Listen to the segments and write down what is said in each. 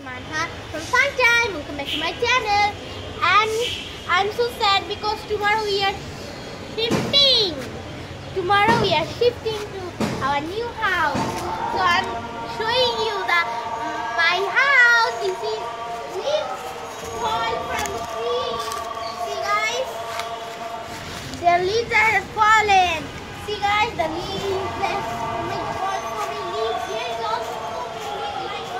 Manha from Fun Time. Welcome back to my channel. And I'm so sad because tomorrow we are shifting. Tomorrow we are shifting to our new house. So I'm showing you my house. This is leaves fall from the tree. See guys, the leaves are fallen. See guys, the leaves. Oh my God, so many leaves. Here is also so many leaves.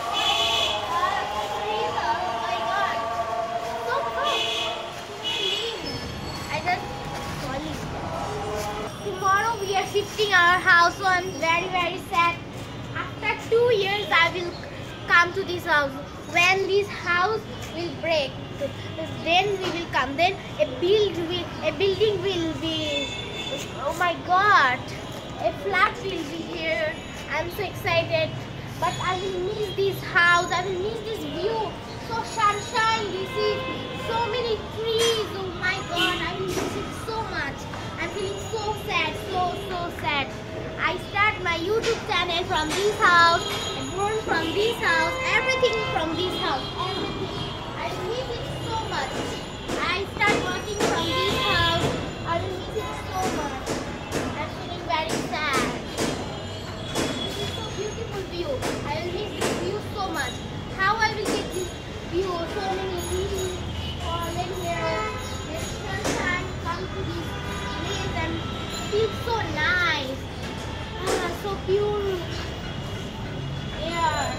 Oh my God. So many leaves. I just falling. Tomorrow we are shifting our house, so I'm very sad. After 2 years I will come to this house. When this house will break, then we will come. Then a building will be. Oh my God! A flat will be here. I'm so excited. But I will miss this house. I will miss this view. So sunshine. This is so many trees. Oh my God! I will miss it so much. I'm feeling so sad. So sad. I start my YouTube channel from this house. I born from this house. Everything from this house. Everything. I miss it so much. I start working from this house. I will miss it so much. I'm feeling very sad. This is so beautiful view. I will miss this view so much. How I will get this view? So many leaves falling here. The sunshine come to this place and feels so nice. So pure air.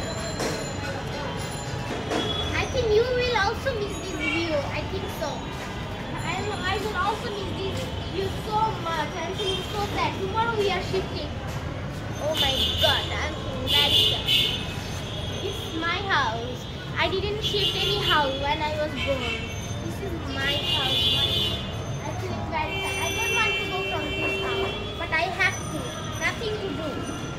I think you will also miss this view. I think so. I will also miss this view so much. I'm feeling so sad. Tomorrow we are shifting. Oh my God, I'm feeling very sad. This is my house. I didn't shift any house when I was born. This is my house. I'm feeling very sad. I don't want to go from this house, but I have to. Nothing to do.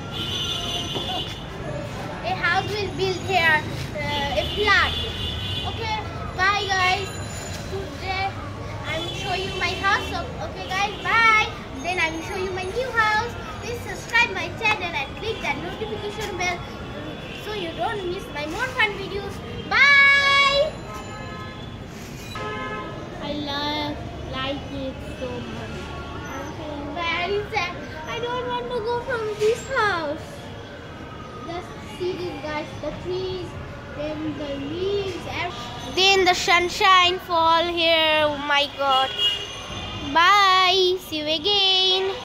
A house will build here, a flat. Okay, bye guys. Today I will show you my house. Okay guys, bye. Then I will show you my new house. Please subscribe my channel and click that notification bell so you don't miss my more fun videos. Bye. I like it so much. I'm feeling very sad. I don't want to go from this house. Just see these guys, the trees, then the leaves, then the sunshine fall here. Oh my God. Bye. See you again.